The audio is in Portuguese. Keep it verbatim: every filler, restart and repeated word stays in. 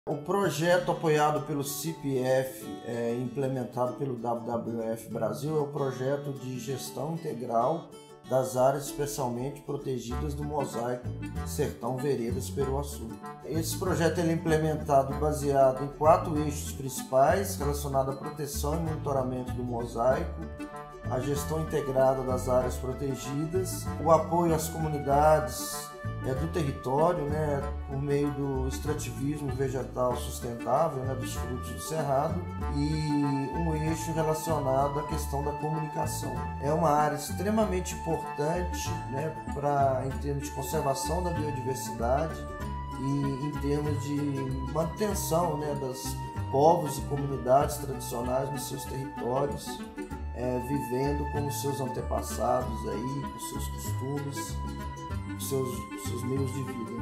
O projeto apoiado pelo C P F, é, implementado pelo W W F Brasil, é o projeto de gestão integral das áreas especialmente protegidas do Mosaico Sertão Veredas Peruaçu. Esse projeto ele é implementado baseado em quatro eixos principais relacionados à proteção e monitoramento do mosaico, a gestão integrada das áreas protegidas, o apoio às comunidades é, do território, né, por meio do extrativismo vegetal sustentável, né, dos frutos do cerrado, e um eixo relacionado à questão da comunicação. É uma área extremamente importante, né, pra, em termos de conservação da biodiversidade e em termos de manutenção, né, dos povos e comunidades tradicionais nos seus territórios, é, vivendo com os seus antepassados aí, com seus costumes, seus, seus meios de vida.